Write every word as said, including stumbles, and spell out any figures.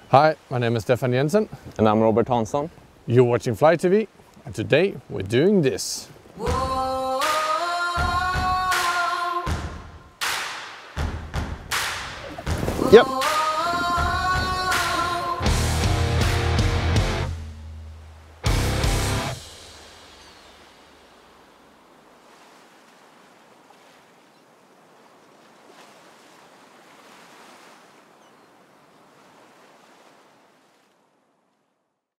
Hi, my name is Steffan Jensen. And I'm Robert Hansson. You're watching Fly T V, and today we're doing this. Yep.